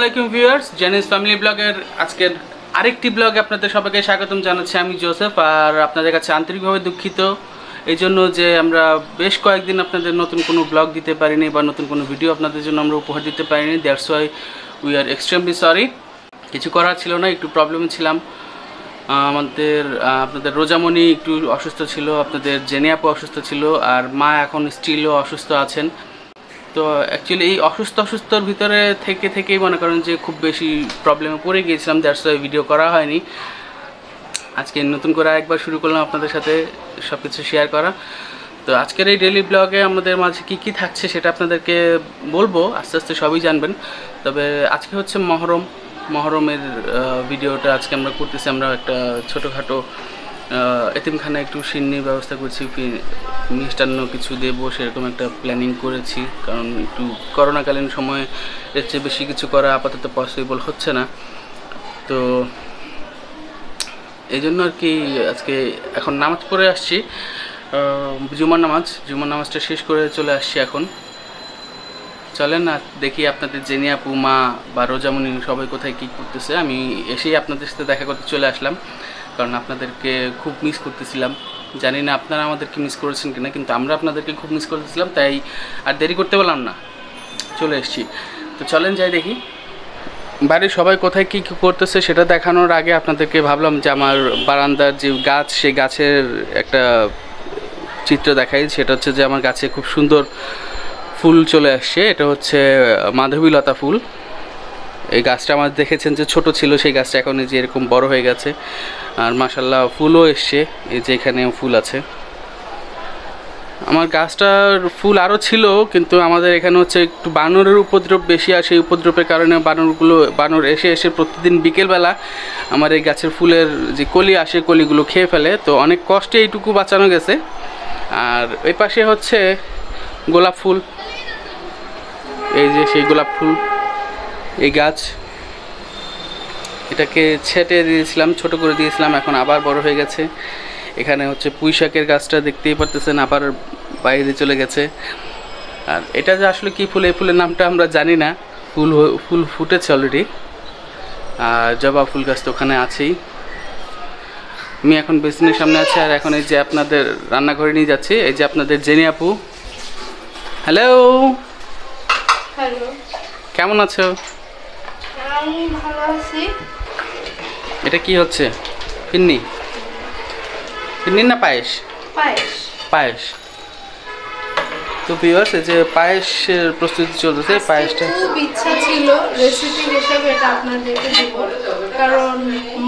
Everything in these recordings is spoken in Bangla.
আলাইকুম ভিউয়ার্স, জেনিস ফ্যামিলি ব্লগের আজকের আরেকটি ব্লগে আপনাদের সবাইকে স্বাগতম জানাচ্ছি। আমি জোসেফ, আর আপনাদের কাছে আন্তরিকভাবে দুঃখিত এই জন্য যে আমরা বেশ কয়েকদিন আপনাদের নতুন কোনো ব্লগ দিতে পারিনি বা নতুন কোনো ভিডিও আপনাদের জন্য আমরা উপহার দিতে পারিনি। That's why we are extremely sorry. কিছু করার ছিল না, একটু প্রবলেমে ছিলাম। আপনাদের রোজামণি একটু অসুস্থ ছিল, আপনাদের জেনি আপু অসুস্থ ছিল, আর মা এখন স্টিলও অসুস্থ আছেন। তো অ্যাকচুয়ালি এই অসুস্থর ভিতরে থেকেই মনে করেন যে খুব বেশি প্রবলেমে পড়ে গিয়েছিলাম, দ্যাটস ওয়াই ভিডিও করা হয়নি। আজকে নতুন করে আরেকবার শুরু করলাম আপনাদের সাথে সব কিছু শেয়ার করা। তো আজকের এই ডেইলি ব্লগে আমাদের মাঝে কী থাকছে সেটা আপনাদেরকে বলবো, আস্তে আস্তে সবই জানবেন। তবে আজকে হচ্ছে মহরমের ভিডিওটা আজকে আমরা করতেছি। আমরা একটা ছোটোখাটো এতিমখানা একটু সিন্নির ব্যবস্থা করছি, মিষ্টান্ন কিছু দেবো সেরকম একটা প্ল্যানিং করেছি। কারণ একটু করোনাকালীন সময়ে এর চেয়ে বেশি কিছু করা আপাতত পসিবল হচ্ছে না। তো এই জন্য আর কি আজকে এখন নামাজ পড়ে আসছি, জুমার নামাজটা শেষ করে চলে আসছি। এখন চলেন না দেখি আপনাদের জেনি আপু, মা বা রোজামণি সবাই কোথায় কী করতেছে। আমি এসেই আপনাদের সাথে দেখা করতে চলে আসলাম, কারণ আপনাদেরকে খুব মিস করতেছিলাম। জানি না আপনারা আমাদেরকে মিস করেছেন কিনা, কিন্তু আমরা আপনাদেরকে খুব মিস করতেছিলাম, তাই আর দেরি করতে পারলাম না, চলে এসেছি। তো চলেন যাই দেখি বাড়ির সবাই কোথায় কী করতেছে সেটা দেখানোর আগে আপনাদেরকে ভাবলাম যে আমার বারান্দার যে গাছ, সেই গাছের একটা চিত্র দেখাই। সেটা হচ্ছে যে আমার গাছে খুব সুন্দর ফুল চলে আসছে। এটা হচ্ছে মাধবীলতা ফুল। এই গাছটা আমার দেখেছেন যে ছোট ছিল, সেই গাছটা এখন এই যে এরকম বড় হয়ে গেছে, আর মাশাআল্লাহ ফুলও এসছে। এই যে এখানে ফুল আছে। আমার গাছটার ফুল আরও ছিল, কিন্তু আমাদের এখানে হচ্ছে একটু বানরের উপদ্রব বেশি, আর সেই উপদ্রবের কারণে বানর এসে প্রতিদিন বিকেলবেলা আমার এই গাছের ফুলের যে কলি আসে, কলিগুলো খেয়ে ফেলে। তো অনেক কষ্টে এইটুকু বাঁচানো গেছে। আর ওই পাশে হচ্ছে গোলাপ ফুল, এই যে সেই গোলাপ ফুল, এই গাছ এটাকে ছেটে দিয়েছিলাম, ছোট করে দিয়েছিলাম, এখন আবার বড় হয়ে গেছে। এখানে হচ্ছে পুঁই শাকের গাছটা দেখতেই পারতেছেন, আবার বাইরে চলে গেছে। আর এটা যে আসলে কী ফুল, এই ফুলের নামটা আমরা জানি না। ফুল ফুটেছে অলরেডি। আর জবা ফুল গাছ তো ওখানে আছেই। আমি এখন বেসিনের সামনে আছি, আর এখন এই যে আপনাদের রান্নাঘরে নিয়ে যাচ্ছি। এই যে আপনাদের জেনি আপু। হ্যালো, কেমন আছো? আমি ভালো আছি। এটা কি হচ্ছে? ফিন্নি না পায়েস? পায়েস। তো ভিউয়ার্স, এই যে পায়েসের প্রস্তুতি চলতেছে। পায়েসটা খুব ইচ্ছা ছিল রেসিপি হিসেবে এটা আপনাদেরকে দিব, কারণ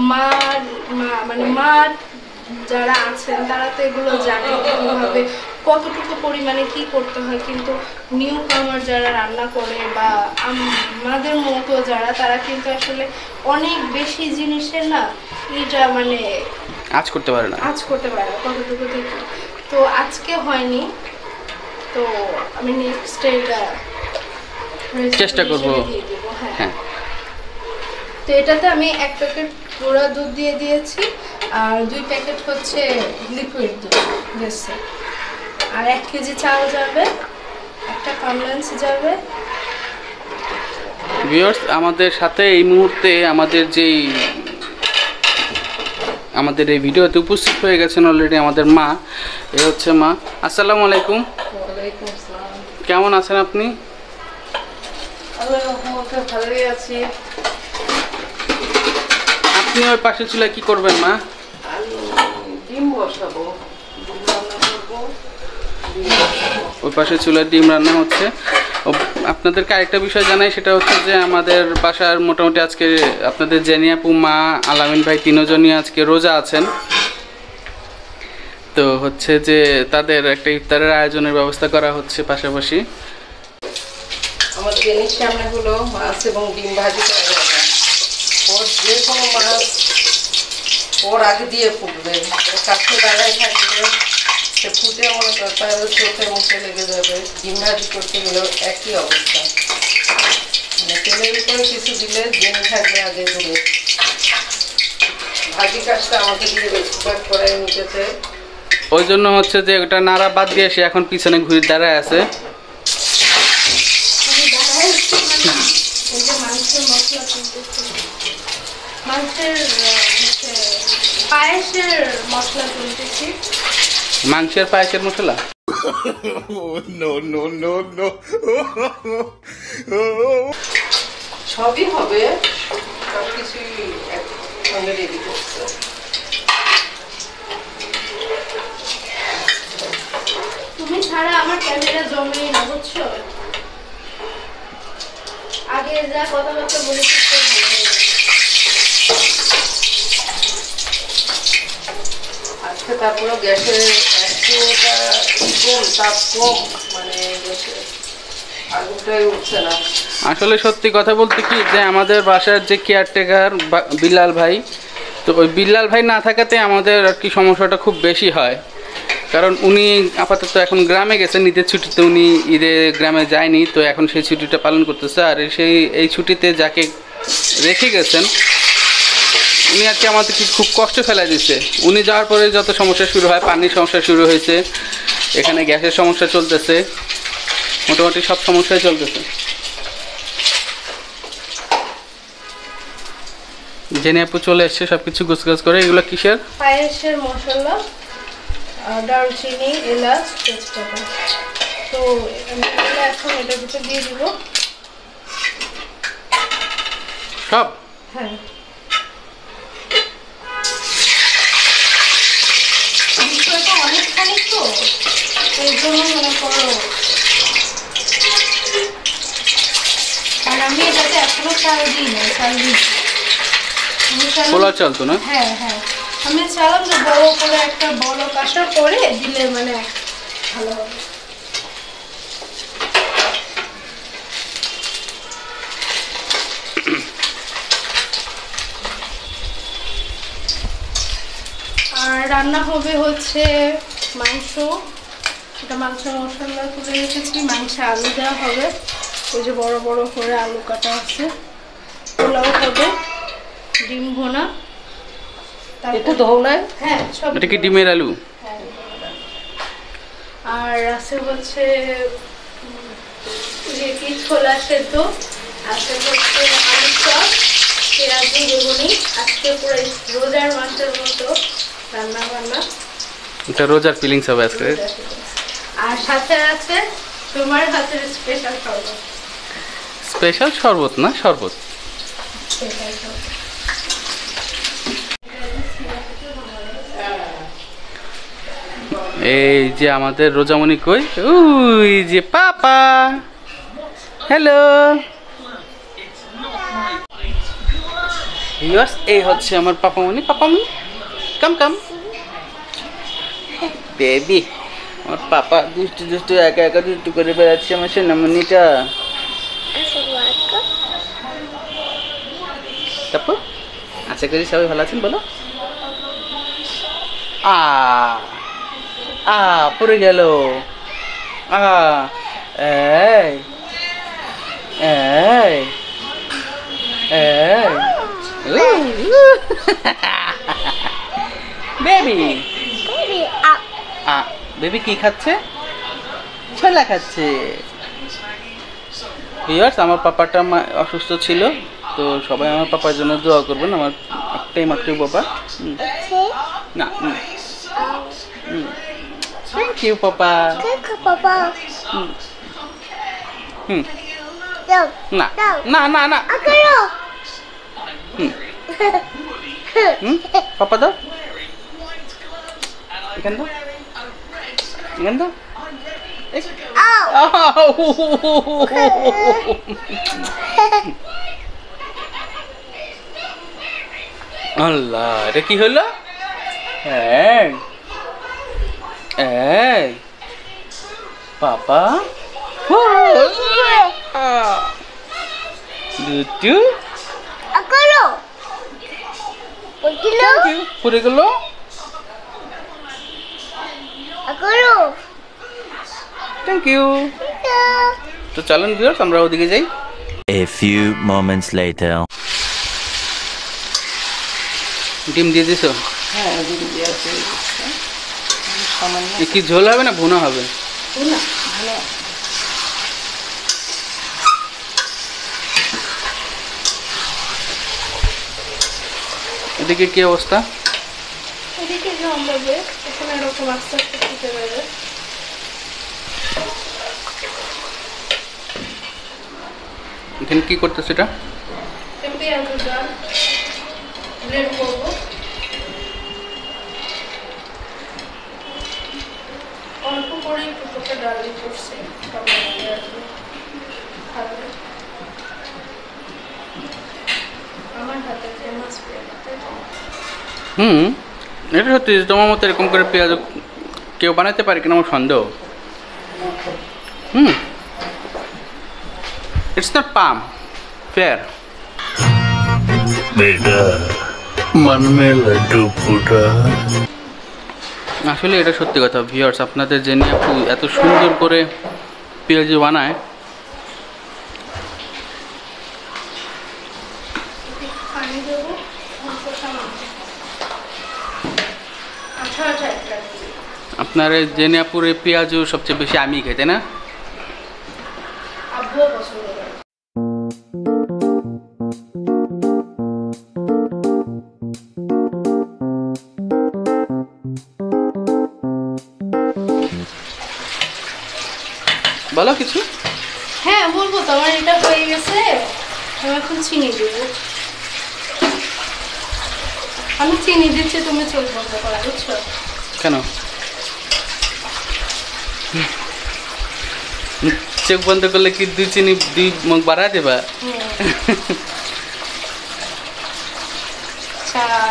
মা যারা আছেন তারা তো এগুলো জানে কিভাবে কতটুকু পরিমাণে কি করতে হয়, কিন্তু নিউ কামার যারা রান্না করে বা আমাদের মতো যারা, তারা কিন্তু আসলে অনেক বেশি জিনিসের না এটা আজ করতে পারে না কতটুকু থেকে। তো আজকে হয়নি, তো আমি নেক্সট এটা চেষ্টা করবো। হ্যাঁ, তো এটাতে আমি 1 প্যাকেট গুঁড়া দুধ দিয়ে দিয়েছি, আর 2 প্যাকেট হচ্ছে লিকুইড দুধ দিয়েছি, আর 1 কেজি চাল যাবে, একটা কমলান্স যাবে। ভিউয়ার্স, আমাদের সাথে এই মুহূর্তে আমাদের এই ভিডিওতে উপস্থিত হয়ে গেছেন অলরেডি আমাদের মা। এ হচ্ছে মা। আসসালামু আলাইকুম। ওয়ালাইকুম আসসালাম। কেমন আছেন আপনি? আল্লাহর রহমতে ভালোই আছি। আপনি ওই পাশে চুলায় কি করবেন মা? ডিম বসাবো, ডিম রান্না করব। ওই পাশে চুলায় ডিম রান্না হচ্ছে। আপনাদেরকে আরেকটা বিষয় জানাই, সেটা হচ্ছে যে আমাদের বাসার মোটামুটি আজকে আপনাদের জেনি আপু, মা, আলামিন ভাই তিনজনই আজকে রোজা আছেন। তো হচ্ছে যে তাদের একটা ইফতারের আয়োজনের ব্যবস্থা করা হচ্ছে পাশাপাশি। আমার জেনির সামনে হলো মাছ এবং ডিম ভাজি করা যাবে। ওর যে কোনো মাছ ওর আগে দিয়ে ফুটবে, কাছে দাঁড়ায় থাকবে, সে ফুটে মনে করতে হবে চোখে মুখে লেগে যাবে। ডিম ভাজি করতে গেলেও একই অবস্থা, তেলের উপরে কিছু দিলে জেনে থাকবে আগে দূরে। ভাজি কাজটা আমাকে দিয়ে বেশিরভাগ করে নিতেছে, ওই জন্য হচ্ছে যে ওটা নাড়া বাদ দিয়ে সে এখন পিছনে ঘুরে দাঁড়ায় আছে। মাংসের মতো মশলা তুলতেছি। মাংসের হচ্ছে পায়েসের মশলা তুলতেছি। মাংসের পায়েসের মশলা? সবই হবে, সবকিছুই একসঙ্গে রেডি করছে। তুমি ছাড়া আমার ক্যামেরা জমেই না, বুঝছো? আগে যা কথাবার্তা বলেছি আজকে তারপরে গ্যাসের একটুটা কম, তাপ কম, মানে গ্যাসের আগুনটাই উঠছে না। আসলে সত্যি কথা বলতে কি, যে আমাদের বাসার যে কেয়ারটেকার বিল্লাল ভাই, তো ওই বিল্লাল ভাই না থাকাতে আমাদের আর কি সমস্যাটা খুব বেশি হয়। কারণ উনি আপাতত এখন গ্রামে গেছেন ঈদের ছুটিতে, উনি ঈদে গ্রামে যায়নি, তো এখন সেই ছুটিটা পালন করতেছে। আর এই ছুটিতে যাকে রেখে গেছেন উনি আর কি আমাদেরকে খুব কষ্ট ফেলাই দিচ্ছে। উনি যাওয়ার পরে যত সমস্যা শুরু হয়, পানির সমস্যা শুরু হয়েছে, এখানে গ্যাসের সমস্যা চলতেছে, মোটামুটি সব সমস্যাই চলতেছে। জেনে আপু চলে এসছে সব কিছু গুছগাছ করে। এগুলো কিসের? পায়েসের মশলা, দারুচিনি, এলাচ, তেজপাতা। তো এখন এটার ভিতরে দিয়ে দিব সব। হ্যাঁ, অনেকখানি তো এই জন্য মনে করো, আর আমি এটাতে এখনো চাল দিই না, চাল দিই পোলা চাল তো না? হ্যাঁ হ্যাঁ, আমি চালাম যে বড় করে একটা বড় কাঁসা করে দিলে মানে ভালো হবে। আর রান্না হবে হচ্ছে মাংস, এটা মাংস মশলা তুলে রেখেছি, মাংসে আলু দেওয়া হবে, ওই যে বড় বড় করে আলু কাটা আছে, পোলাও হবে, ডিম ভোনা, একটু ধোও নাই? হ্যাঁ সব। এটা কি ডিমের আলু? হ্যাঁ। আর আছে হচ্ছে কি ছোলা সেদ্ধ, আছে হচ্ছে আলু চপ, পেঁয়াজি, বেগুনি। আজকে পুরো রোজার মাসের মতো রান্না বান্না, এটা রোজার ফিলিংস হবে আজকে। আর সাথে আছে তোমার হাতের স্পেশাল শরবত। স্পেশাল শরবত না, শরবত। স্পেশাল শরবত। এই যে আমাদের রোজামণি কই, ওই যে পাপা, হ্যালো। এই হচ্ছে আমার পাপামণি। পাপামণি কাম কাম বেবি। আমার পাপা দুষ্টু দুষ্টু একা একা দুষ্টু করে বেড়াচ্ছে আমার সোনামণিটা। তারপর আশা করি সবাই ভালো আছেন, বলো। পড়ে গেল। এই এই এই বেবি বেবি কি খাচ্ছে? ছোলা খাচ্ছে। ভিউয়ার্স, আমার পাপাটা অসুস্থ ছিল, তো সবাই আমার পাপার জন্য দোয়া করবেন। আমার একটাই মাত্র বাবা। না থ্যাংক ইউ পাপা। না না না না, পাপা দাও, এখান দাও, এখান দাও। আল্লাহ, এটা কি হলো? হ্যাঁ এই পাপা দুটু পড়ে গেল। Thank you. তো চলেন ভিউয়ার্স, আমরা ওদিকে যাই। A few moments later. ডিম দিয়ে দিছো? হ্যাঁ, ডিম দিয়ে আছে। সামান্য কি ঝোল হবে না ভুনা হবে? ভুনা। ওদিকে কি অবস্থা? এদিকে জমবে, এখানে এরকম আস্তে আস্তে ফুটে যাবে। এখানে কি করতেছে এটা? পেঁয়াজটা ব্লেন্ড করব। অল্প করে ফুটে ডালি করছি, আমার হাতে ফেমাস পেঁয়াজ। এটা সত্যি তোমার মতো এরকম করে পেঁয়াজ কেউ বানাতে পারে কিনা আমার সন্দেহ। It's not palm fair. बेटा मन में लड्डू फूटा। আসলে এটা সত্যি কথা ভিউয়ার্স, আপনাদের জেনে আপু এত সুন্দর করে পেঁয়াজি বানায়। পানি দেবো, আপনার জেনে আপুর এই পেঁয়াজও সবচেয়ে বেশি আমি খাই, তাই না? আব্বুও পছন্দ করে। বলো কিছু। হ্যাঁ বলবো তো, আমার এটা হয়ে গেছে, আমি এখন চিনি দেবো। আমি চিনি দিচ্ছি, তুমি চোখ বন্ধ করা, বুঝছো? কেন চোখ বন্ধ করলে কি দুই মুখ বাড়া দেবা? 4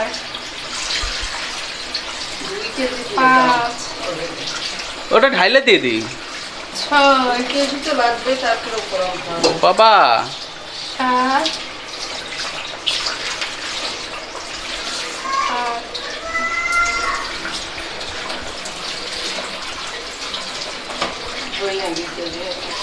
5 ওটা ঢাইলে দিয়ে দিই। 6 কেজি তো লাগবে, তারপরে উপরে বাবা 7 8 বইয়া দিতে হবে।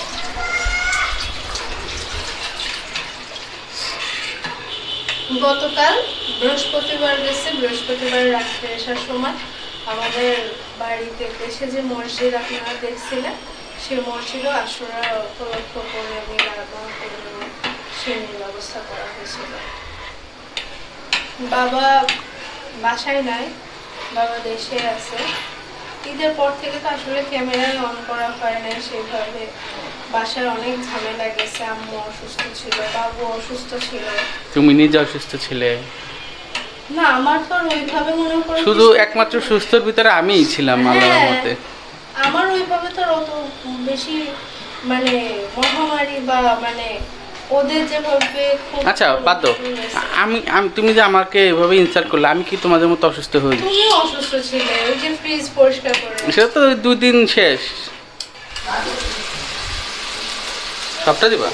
গতকাল বৃহস্পতিবার গেছে, বৃহস্পতিবার রাত্রে আসার সময় আমাদের বাড়িতে এসে যে মসজিদ আপনারা দেখছিলেন, সেই মসজিদও আশুরা উপলক্ষ করে মিলাদন করে সেই ব্যবস্থা করা হয়েছিল। বাবা বাসায় নাই, বাবা দেশে আছে। ঈদের পর থেকে তো আসলে ক্যামেরায় অন করা হয় না সেইভাবে, বাসায় অনেক ঝামেলা গেছে। আম্মু অসুস্থ ছিল, বাবু অসুস্থ ছিল। তুমি নিজে অসুস্থ ছিলে? না, আমার তো ওইভাবে মনে করো শুধু একমাত্র সুস্থর ভিতরে আমিই ছিলাম আল্লাহর রহমতে। আমার ওইভাবে তো অত বেশি মানে মহামারী বা মানে ওদের যেভাবে আচ্ছা বাদ দাও, তুমি যে আমাকে এভাবে ইনসাল্ট করলে, আমি কি তোমাদের মতো অসুস্থ হই? তুমিও অসুস্থ ছিলে, ওই যে ফ্রিজ পরিষ্কার করে সেটা তো 2 দিন শেষ। সবটা দিবা?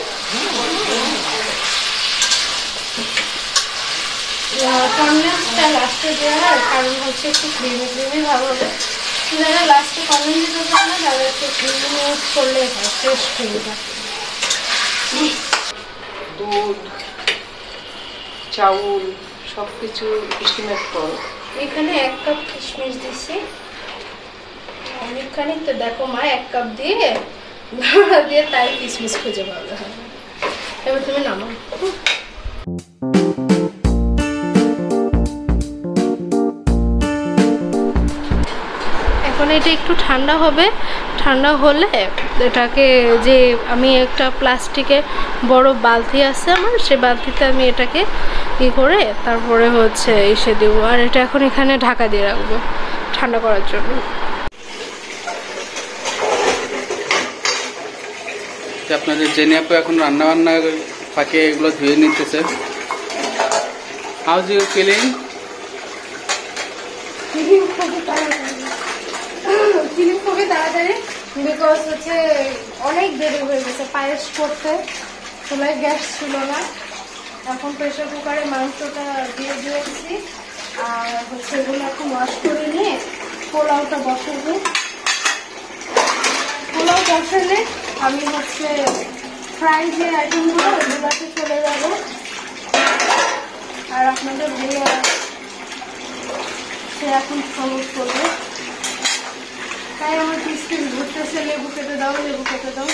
কনডেন্সটা লাস্টে দেওয়ার কারণ হচ্ছে একটু ক্রিমি ক্রিমি ভাব হবে। যারা লাস্টে কনডেন্স দিতে পারে না, তারা একটু ক্রিমি ইউজ করলে হয়, ফ্রেশ ক্রিমটা। দুধ, চাউল সব কিছু এস্টিমেট করো। এখানে 1 কাপ কিশমিশ দিছি, অনেকখানি তো দেখো মা, 1 কাপ দিয়ে দিয়ে তাই কিশমিশ খুঁজে পাবে। এবার তুমি নামাও। এখন এটা একটু ঠান্ডা হবে, ঠান্ডা হলে এটাকে যে আমি একটা প্লাস্টিকে বড় বালতি আছে আমার, সেই বালতিতে আমি এটাকে ই করে তারপরে হচ্ছে এসে দেবো। আর এটা এখন এখানে ঢাকা দিয়ে রাখবো ঠান্ডা করার জন্য। আপনাদের জেনে আপু এখন রান্না বান্না ফাঁকে এগুলো ধুয়ে নিতেছে। House you feeling? ফিলিং খুবই তাড়াতাড়ি, বিকজ হচ্ছে অনেক দেরি হয়ে গেছে পায়েস করতে, চুলায় গ্যাস ছিল না। এখন প্রেশার কুকারে মাংসটা দিয়ে দিয়েছি, আর হচ্ছে এগুলো এখন ওয়াশ করে নিয়ে পোলাওটা বসাবো। পোলাও বসালে আমি হচ্ছে ফ্রাই যে আইটেমগুলো ওগুলোতে চলে যাব। আর আপনাদের ভাইয়া সে এখন সহজ করবে, তাই আমার পিস পিস ঘুরতেছে। লেবু কেটে দাও, লেবু কেটে দাও।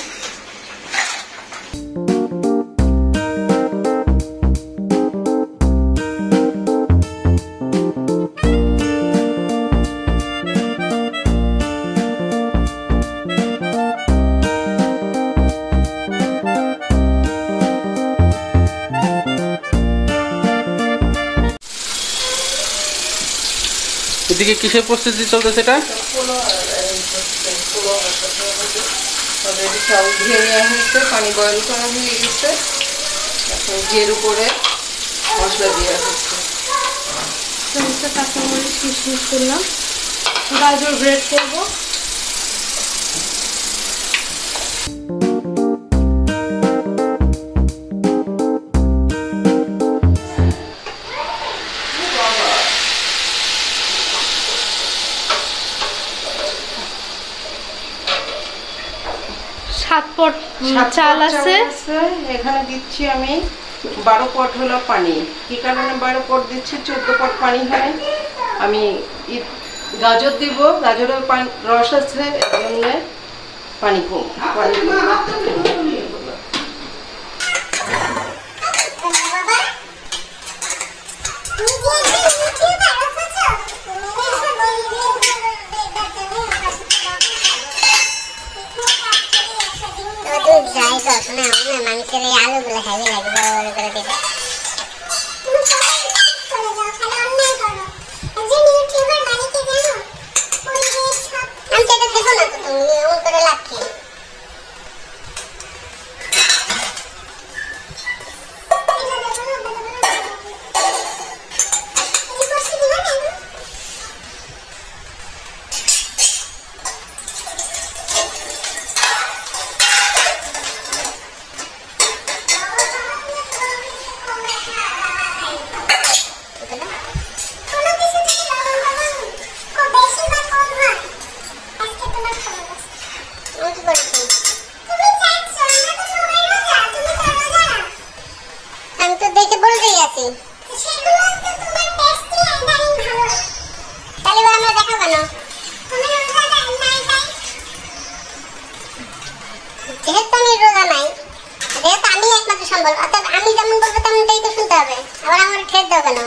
এদিকে কিসের প্রস্তুতি চলতেছে এটা? অলরেডি চাউল ধুয়ে নেওয়া হয়েছে, পানি বয়েল করা হয়ে গেছে। এখন ঘিয়ের উপরে মশলা দেওয়া হচ্ছে। কাঁচামরিচ কিশমিশ করলাম, গাজর গ্রেট করবো। সাত পট চাল আছে, এখানে দিচ্ছি আমি 12 পট হলো পানি। কি কারণে 12 পট দিচ্ছি? 14 পট পানি হয়। আমি গাজর দিব, গাজরের রস আছে, এর জন্য পানি কম। মানুষের এই আলুগুলো হেভি লাগে, বড় বড় করে দিবে। আমি তো এটা দেবো না, তো তুমি এমন করে লাগছে। আমি তো দেখে বলতেই আছি, তাহলে আমরা দেখো কেন? যেহেতু আমি রোজা নাই, যেহেতু আমি একমাত্র সম্বল, অর্থাৎ আমি যেমন বলবো তেমনটাই তো শুনতে হবে। আবার আমার ঠেট দাও কেন?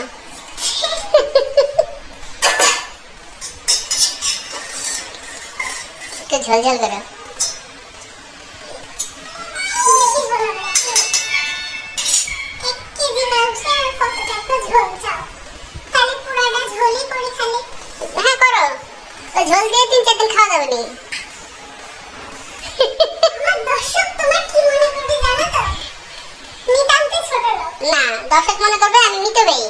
একটু ঝোলঝোল করো। হ্যাঁ করো, ওই ঝোল দিয়ে 3-4 দিন খাওয়া যাবে নি। না, দর্শক মনে করবে আমি মিতব্যয়ী।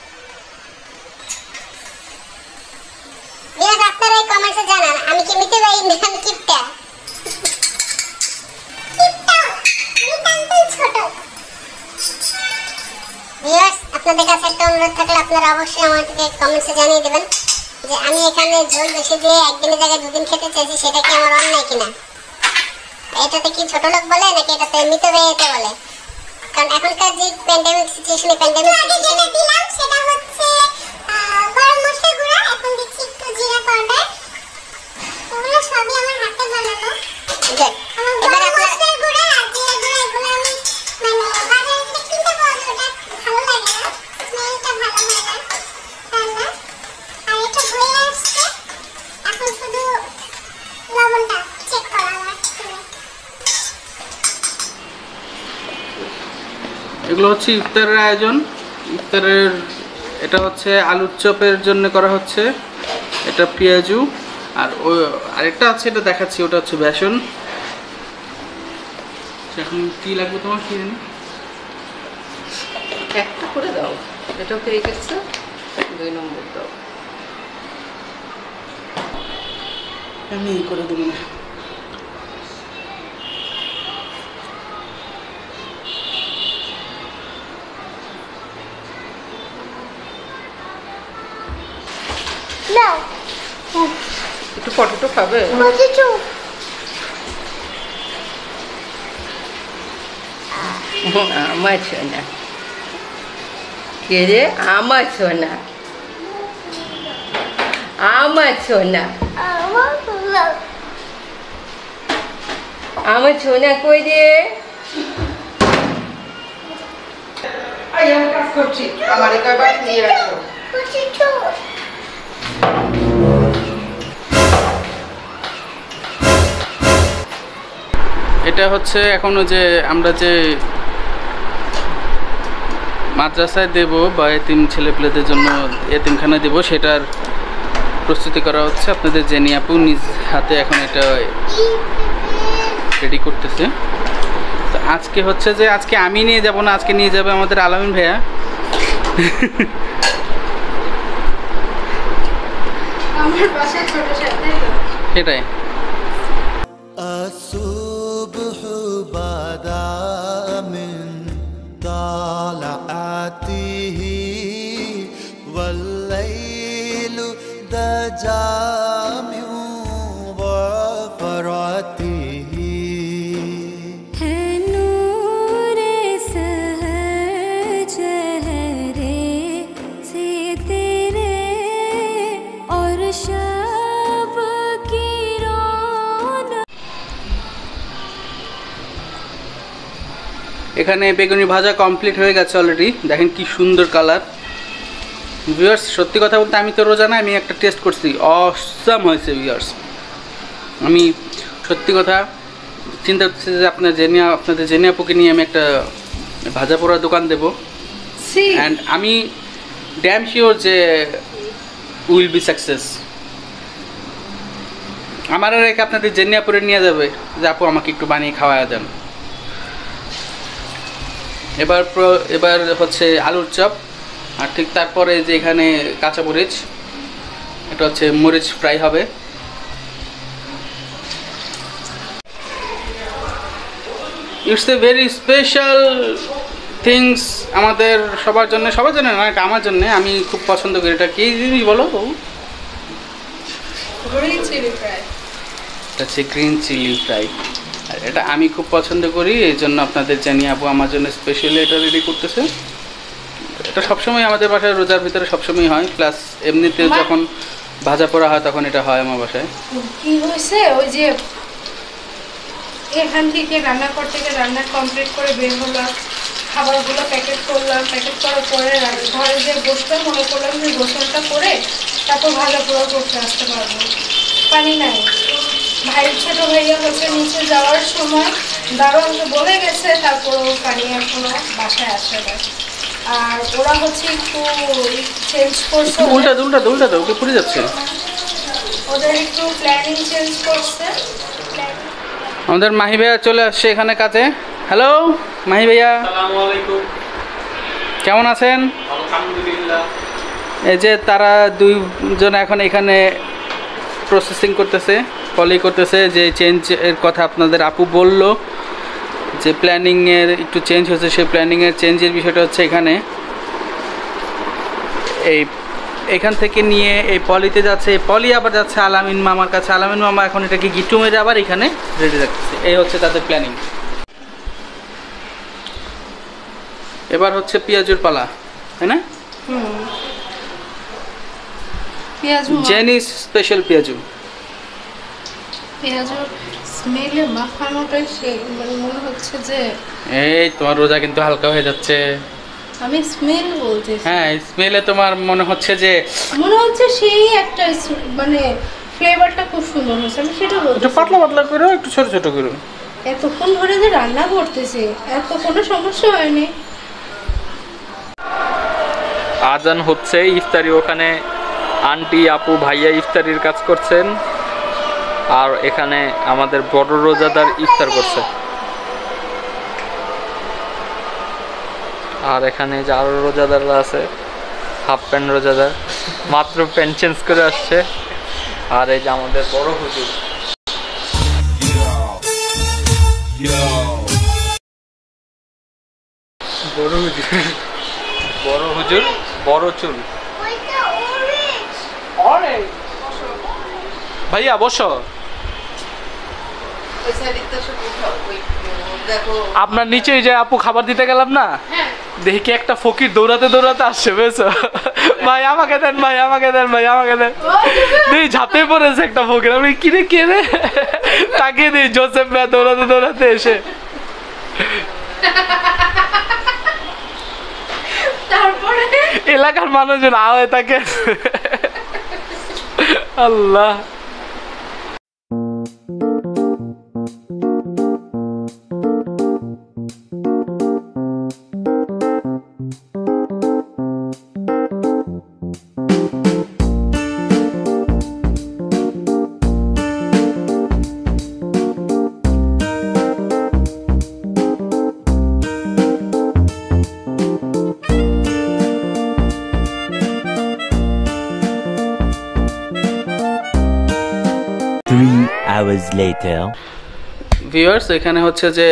আপনারা এই কমেন্টসে জানান আমি কি মিতব্যয়ী না আমি কিপটা। আপনাদের কাছে একটা অনুরোধ থাকলে আপনারা অবশ্যই আমাদেরকে কমেন্টসে জানিয়ে দেবেন যে আমি এখানে ঝোল বেশি দিয়ে একদিনের জায়গায় 2 দিন খেতে চাইছি, সেটা কি আমার অন্যায় কিনা? এটাতে কি ছোট লোক বলে নাকি এটাতে মিতব্যয়িতা বলে? কারণ এখনকার যে প্যান্ডেমিক সিচুয়েশনে দিলাম সেটা হচ্ছে গরম মশলা গুঁড়া, এখন দিচ্ছি একটু জিরা পাউডার। ওগুলো সবই আমার হাতে বানানো। এবার মশলার গুঁড়া আর জিরা গুঁড়া এগুলো আমি বাজারে থেকে কিনতে পাওয়া যায়, ওটা ভালো লাগে না, স্মেলটা ভালো হয় না রান্না। আর এটা হয়ে আসছে, এখন শুধু লবণটা চেক করা লাগছে। এগুলো হচ্ছে ইফতারের আয়োজন। ইফতারের এটা হচ্ছে আলুর চপের জন্য করা হচ্ছে, এটা পেঁয়াজু, আর আরেকটা আছে এটা দেখাচ্ছি, ওটা হচ্ছে বেসন। এখন কি লাগবে তোমার? কি জানি একটা করে দাও, এটাও হয়ে গেছে, 2 নম্বর দাও। আমি এই করে দেবো না। একটু পটেটো খাবে? আমার সোনা কে রে? আমার সোনা, আমার সোনা, আমার সোনা কই রে? আমি কাজ করছি, আমার কয়বার নিয়ে আসো। এটা হচ্ছে এখনো যে আমরা যে মাদ্রাসায় দেব বা এতিম ছেলেপেলেদের জন্য এতিমখানায় দেব, সেটার প্রস্তুতি করা হচ্ছে। আপনাদের জেনি আপু নিজ হাতে এখন এটা রেডি করতেছে। তো আজকে হচ্ছে যে আজকে আমি নিয়ে যাব না, আজকে নিয়ে যাবে আমাদের আলামিন ভাইয়া। আমার বাসায় ছোট সাথে এটাই الصبح بدا من طلعته والليل دجى من غفرته এখানে বেগুনি ভাজা কমপ্লিট হয়ে গেছে অলরেডি। দেখেন কি সুন্দর কালার। ভিউয়ার্স সত্যি কথা বলতে আমি তো রোজা না, আমি একটা টেস্ট করছি, অসাম হয়েছে ভিউয়ার্স। আমি সত্যি কথা চিন্তা করছি যে আপনাদের জেনি আপুকে নিয়ে আমি একটা ভাজা পোড়ার দোকান দেবো। অ্যান্ড আমি ড্যাম শিওর যে উইল বি সাকসেস। আমার রেখে আপনাদের জেনি আপুরে নিয়ে যাবে যে আপু আমাকে একটু বানিয়ে খাওয়া দেন। এবার হচ্ছে আলুর চপ, আর ঠিক তারপরে যে এখানে কাঁচা মরিচ, এটা হচ্ছে মরিচ ফ্রাই হবে। It's a very special things আমাদের সবার জন্য না, এটা আমার জন্য। আমি খুব পছন্দ করি। এটা কী জিনিস বলো? Green chilli fry. এটা হচ্ছে গ্রিন চিলি ফ্রাই, আর এটা আমি খুব পছন্দ করি। এই জন্য আপনাদের জানি আপু আমার জন্য স্পেশালি এটা রেডি করতেছে। এটা সবসময় আমাদের বাসায় রোজার ভিতরে সবসময় হয়, প্লাস এমনিতে যখন ভাজা পোড়া হয় তখন এটা হয় আমার বাসায়। কি হয়েছে, ওই যে এখান থেকে রান্নাঘর থেকে রান্না কমপ্লিট করে বের হলাম, খাবারগুলো প্যাকেট করলাম, প্যাকেট করার পরে ঘরে যে বসতে মনে করলাম যে গোসলটা করে তারপর ভাজা পোড়া করতে আসতে পারবো। পানি নাই। ছোট ভাইয়া হচ্ছে নিচে যাওয়ার সময় দারোয়ানকে বলে গেছে, তারপরও পানি এখনো বাসায় আসে না। আর ওরা হচ্ছে একটু চেঞ্জ করছে, উল্টা দাও, ওকে পুড়ে যাচ্ছে। ওদের একটু প্ল্যানিং চেঞ্জ করছে। আমাদের মাহি ভাইয়া চলে আসছে এখানে কাজে। হ্যালো মাহি ভাইয়া, কেমন আছেন? এই যে তারা দুইজন এখন এখানে প্রসেসিং করতেছে, পলি করতেছে। যে চেঞ্জের কথা আপনাদের আপু বলল যে প্ল্যানিংয়ের একটু চেঞ্জ হচ্ছে, সেই প্ল্যানিংয়ের চেঞ্জের বিষয়টা হচ্ছে এখানে এখান থেকে নিয়ে এই পলিতে যাচ্ছে। এই পলি আবার যাচ্ছে আলামিন মামার কাছে। আলামিন মামা এখন এটাকে গিট্টু মেরে আবার এখানে রেডি রাখতেছে। এই হচ্ছে তাদের প্ল্যানিং। এবার হচ্ছে পেঁয়াজুর পালা, তাই না? জেনিস স্পেশাল পেঁয়াজু। পেঁয়াজুর স্মেলে মাখানোটাই সেই, মানে মনে হচ্ছে যে এই তোমার রোজা কিন্তু হালকা হয়ে যাচ্ছে। আমি স্মেল বলছি। হ্যাঁ, স্মেলে তোমার মনে হচ্ছে সেই একটা মানে ফ্লেভারটা খুব সুন্দর হয়েছে। আমি সেটা বলছি, একটু পাতলা পাতলা করো, একটু ছোট ছোট করো। এতক্ষণ ধরে যে রান্না করতেছে এত কোনো সমস্যা হয়নি। আজান হচ্ছে, ইফতারি ওখানে আন্টি আপু ভাইয়া ইফতারির কাজ করছেন, আর এখানে আমাদের বড় রোজাদার ইফতার করছে। আর এখানে যে আরো রোজাদাররা আছে, হাফ প্যান্ট রোজাদার মাত্র প্যান্ট চেঞ্জ করে আসছে। আর এই যে আমাদের বড় হুজুর, বড় চুল। ভাইয়া বসো। আপনার নিচে যে আপু খাবার দিতে গেলাম না, দেখি কি একটা ফকির দৌড়াতে দৌড়াতে আসছে, বুঝছো? ভাই আমাকে দেন, ভাই আমাকে দেন, ভাই আমাকে দেন। দেখি ঝাঁপে পড়েছে একটা ফকির। আমি কিরে কে রে, তাকিয়ে দিই জোসেফ ভাই দৌড়াতে দৌড়াতে এসে। তারপরে এলাকার মানুষজন আওয়াজ তাকে। আল্লাহ। hours later. ভিউয়ার্স, এখানে হচ্ছে যে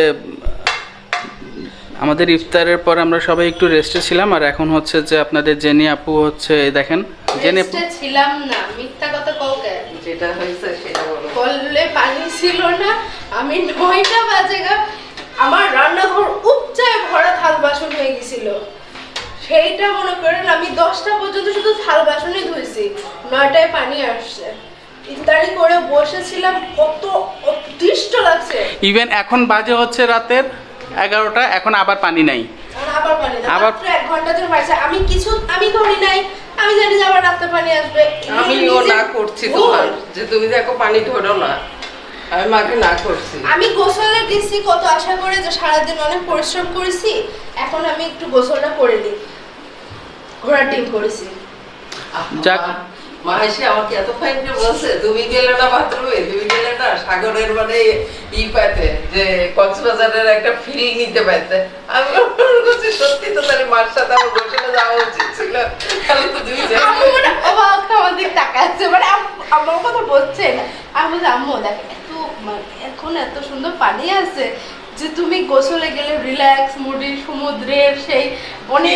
আমাদের ইফতারের পর আমরা সবাই একটু রেস্টে ছিলাম, আর এখন হচ্ছে যে আপনাদের জেনি আপু হচ্ছে দেখেন জেনি আপু রেস্টে ছিলাম না, মিথ্যা কথা কওকে। যেটা হয়েছে সেটা বলো। কলে পানি ছিল না, আমি 9টা বাজে আমার রান্নাঘর উপচায় ভরা থাল বাসন হয়ে গেছিল। সেইটা মনে করেন আমি 10টা পর্যন্ত শুধু থাল বাসনই ধুইছি, 9টায় পানি আসছে। ইফতারি করে বসেছিলাম, কত অতিষ্ঠ লাগছে। ইভেন এখন বাজে হচ্ছে রাতের 11টা, এখন আবার পানি নাই। আবার পানি না, আবার মাত্র 1 ঘন্টা ধরে পাইছে। আমি ধরি নাই, আমি জানি যে আবার রাতে পানি আসবে। আমিও না করছি তোমার, যে তুমি দেখো পানি ধরো না, আমি মাকে না করছি। আমি গোসলে গেছি কত আশা করে যে সারাদিন অনেক পরিশ্রম করেছি, এখন আমি একটু গোসলটা করে নিই, ঘোড়ার ডিম করেছি। যাক, মা এসে আমাকে এত ফাইন করে বলছে, তুমি গেলে না বাথরুমে, তুমি গেলে না সাগরের মানে ই পাইতে, যে কক্সবাজারের একটা ফিল নিতে পাইতে। আমি বলছি সত্যি তো, তাহলে মার সাথে আমার গোসলে যাওয়া উচিত ছিল। তাহলে তো তুমি যাও। আম্মু মানে অবাক আমার দিকে তাকাচ্ছে, মানে আমার কথা বলছে না। আমি বলছি আম্মু দেখ, এখন এত সুন্দর পানি আছে যে তুমি গোসলে গেলে রিল্যাক্স মুডি, সমুদ্রের সেই অনেক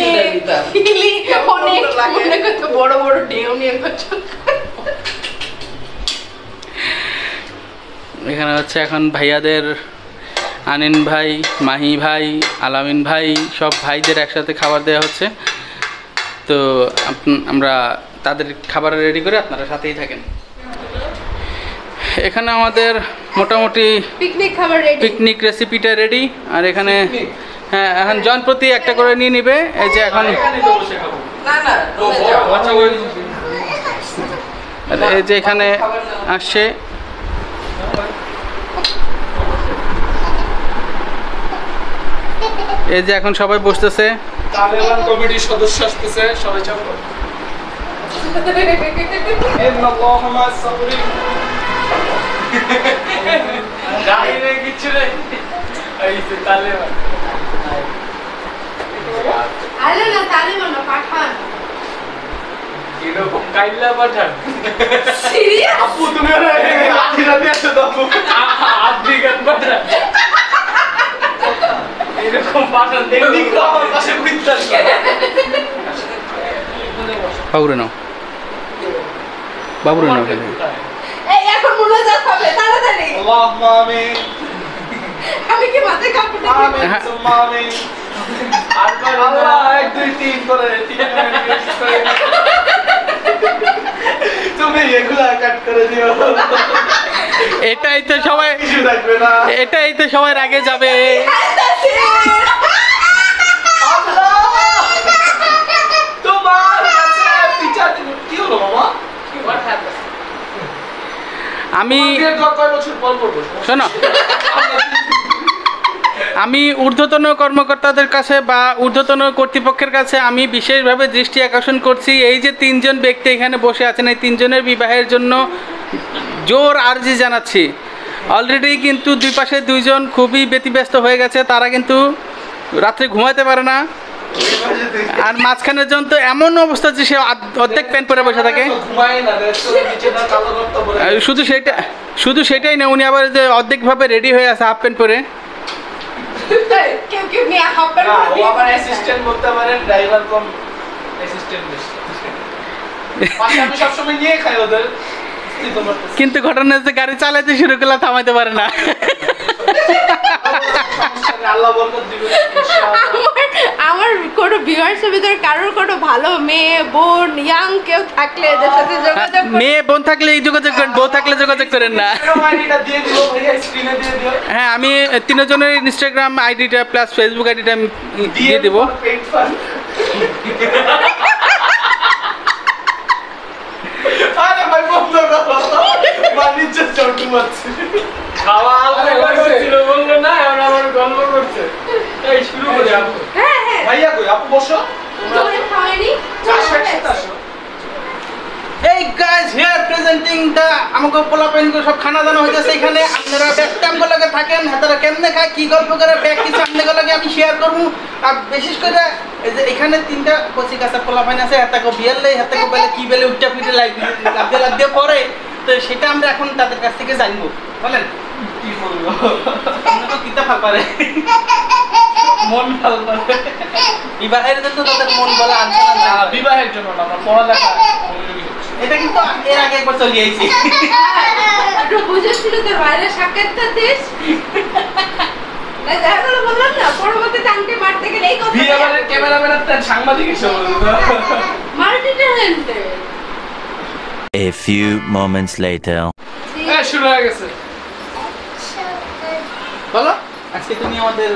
অনেক কত বড় বড় ঢেউ নিয়ে করছো। এখানে হচ্ছে এখন ভাইয়াদের আনিন ভাই, মাহি ভাই, আলামিন ভাই, সব ভাইদের একসাথে খাবার দেওয়া হচ্ছে। তো আমরা তাদের খাবার রেডি করে আপনারা সাথেই থাকেন। এখানে আমাদের মোটামুটি পিকনিক খাবার রেডি, পিকনিক রেসিপিটা রেডি। আর এখানে হ্যাঁ, এখন জনপ্রতি একটা করে নিয়ে নিবে। এই যে এখন না না, রুমে যাও। এই যে এখানে আসছে, এই যে এখন সবাই বসতেছে। তালেবান কমিটির সদস্য আসতেছে, সবাই চাপ কিছু নেই। তালেবান আরে না, তালেবান না, পাঠান। এরকম কাইল্লা পাঠান। সিরিয়াস আপু তুমি লাঠি রাতে আসো তো, আফ্রিকান পাঠান। এরকম পাঠান দেখবি তো আমার পাশে বুঝতাম। বাবুরে নাও, বাবুরে নাও। এই এখন মুনাজাত হবে, তাড়াতাড়ি। আল্লাহুম্মা আমিন। আমি কি মাথায় কাপড় দিই? আমিন সুম্মা আমিন। আল্লাহ 1 2 3 করে 3 করে তুমি এগুলা কাট করে দিও। এটাই তো সবাই, কিছু থাকবে না। এটাই তো সবার আগে যাবে। তোমার কাছে পিছা কি হলো মামা? কি হোয়াট হ্যাপেন্ড? আমি কয় বছর পর পড়বো? শোনো, আমি ঊর্ধ্বতন কর্মকর্তাদের কাছে বা ঊর্ধ্বতন কর্তৃপক্ষের কাছে আমি বিশেষভাবে দৃষ্টি আকর্ষণ করছি। এই যে 3 জন ব্যক্তি এখানে বসে আছেন, এই 3 জনের বিবাহের জন্য জোর আর্জি জানাচ্ছি। অলরেডি কিন্তু দুই পাশে 2 জন খুবই ব্যতিব্যস্ত হয়ে গেছে, তারা কিন্তু রাত্রে ঘুমাতে পারে না। আর মাঝখানের জন তো এমন অবস্থা যে সে অর্ধেক প্যান্ট পরে বসে থাকে। শুধু সেটাই না, উনি আবার যে অর্ধেকভাবে রেডি হয়ে আছে হাফ প্যান্ট পরে। কেউ কেউ নিয়ে হাঁপার না, ও আবার অ্যাসিস্ট্যান্ট বলতে পারেন, ড্রাইভার কম অ্যাসিস্ট্যান্ট বেশি। পাশে আমি সবসময় নিয়ে খাই ওদের। কিন্তু ঘটনা হচ্ছে গাড়ি চালাতে শুরু করলে থামাইতে পারে না। আল্লাহ বরকত দিবে। আমার কোনো ভিউয়ার্সের ভিতরে কারোর কোনো ভালো মেয়ে বোন ইয়াং কেউ থাকলে এদের সাথে যোগাযোগ করুন। মেয়ে বোন থাকলে যোগাযোগ করেন, বউ থাকলে যোগাযোগ করেন না। আইডিটা দিয়ে দিও ভাইয়া, স্ক্রিনে দিয়ে দিও। হ্যাঁ, আমি 3 জনের ইনস্টাগ্রাম আইডিটা প্লাস ফেসবুক আইডিটা আমি দিয়ে দেবো। আরে ভাই বন্ধ করো, বাণিজ্য চটি মারছে। খাওয়া ছিল বললো না, এখন আমার গল্প করছে। এই শুরু করে আপু। হ্যাঁ হ্যাঁ, ভাইয়া কই? আপু বসো। তোমরা খাওয়াইনি? আসো একসাথে আসো। এই গাইস হিয়ার প্রেজেন্টিং দা আমাকে পোলাপেনকে সব খানা দানা হইতাছে এখানে। আপনারা ব্যাকটাম গুলোকে থাকেন, হাতারা কেমনে খায়, কি গল্প করে, ব্যাক কি সামনে গুলোকে আমি শেয়ার করব। আর বিশেষ করে এই যে এখানে 3টা কচি কাঁচা পোলাপেন আছে, হাতাকে বিয়াল লই, হাতাকে বেলে কি বেলে উচ্চা পিঠে লাগতে পরে তো সেটা আমরা এখন তাদের কাছ থেকে জানবো। বলেন কি বলবো, আমরা তো কিতা ভাল পারে, মন ভালো না। বিবাহের জন্য তাদের মন বলা আনছে না, বিবাহের জন্য না, আমরা পড়ালেখা মনোযোগী হচ্ছি। এটা কিন্তু এর আগে একবার চলে আইছি। একটু বুঝেছিল তোর বাইরে সাক্ষাৎকার দিস না, দেখা গেলো বললাম না পরবর্তীতে আংটি মারতে গেলে এই কথা বিয়ে বাড়ির ক্যামেরাম্যান তার সাংবাদিক হিসেবে multi talented. A few moments later. শুরু হয়ে গেছে। বলো আজকে তুমি আমাদের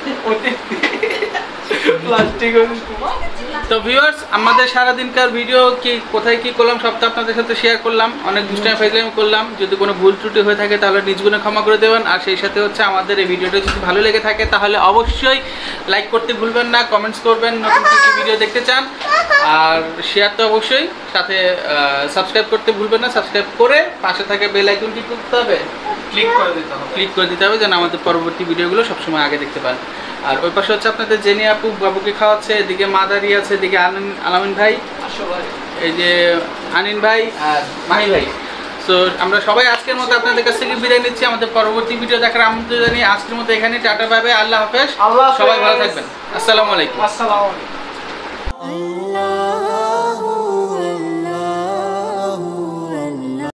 প্লাস্টিক তো ভিউয়ার্স, আমাদের সারাদিনকার ভিডিও কি কোথায় কি করলাম সব তো আপনাদের সাথে শেয়ার করলাম, অনেক দুষ্টামি ফাইজলামি করলাম। যদি কোনো ভুল ত্রুটি হয়ে থাকে তাহলে নিজ গুণে ক্ষমা করে দেবেন। আর সেই সাথে হচ্ছে আমাদের এই ভিডিওটা যদি ভালো লেগে থাকে তাহলে অবশ্যই লাইক করতে ভুলবেন না, কমেন্টস করবেন নতুন কিছু ভিডিও দেখতে চান, আর শেয়ার তো অবশ্যই, সাথে সাবস্ক্রাইব করতে ভুলবেন না। সাবস্ক্রাইব করে পাশে থাকা বেল আইকনটি করতে হবে, ক্লিক করে দিতে হবে, ক্লিক করে দিতে হবে যেন আমাদের পরবর্তী ভিডিওগুলো সবসময় আগে দেখতে পান। আর ওই পাশে হচ্ছে আপনাদের জেনি আপু বাবুকে খাওয়াচ্ছে, এদিকে মা দাঁড়িয়ে আছে, এদিকে আলামিন ভাই, এই যে আনিন ভাই আর মাহি ভাই। সো আমরা সবাই আজকের মতো আপনাদের কাছ থেকে বিদায় নিচ্ছি। আমাদের পরবর্তী ভিডিও দেখার আমন্ত্রণ জানিয়ে আজকের মতো এখানে টাটা, বাই বাই, আল্লাহ হাফেজ, আল্লাহ হাফেজ। সবাই ভালো থাকবেন, আসসালামু আলাইকুম। আসসালামু আলাইকুম।